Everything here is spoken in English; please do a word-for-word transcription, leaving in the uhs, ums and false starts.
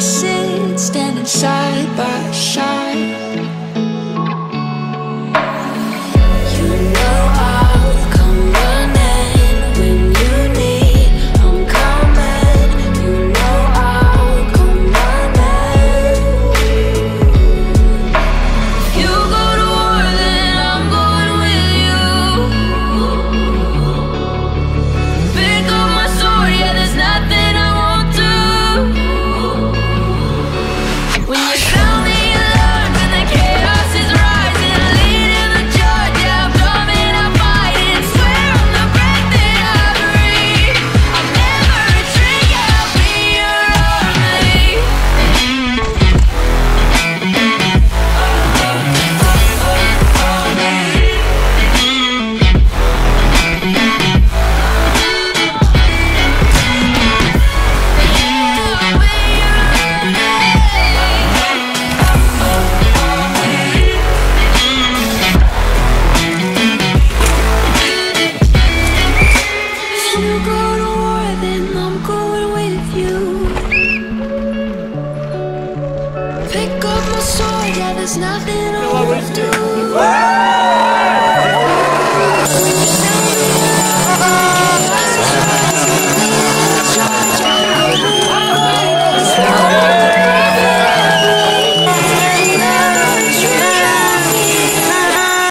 sit standing side by side. You know I'll come running when you need. I'm coming. You know I'll come running. If you go to war, then I'm going with you. Pick up my sword, yeah, there's nothing I won't do. When you sound the alarm and the chaos is rising, I lead in the charge, yeah, I'm coming, I'm fighting. Swear on the breath that I breathe, I'll never retreat, yeah, I'll be your army. If you go to war, then I'm going with you. Pick up my sword, yeah, there's nothing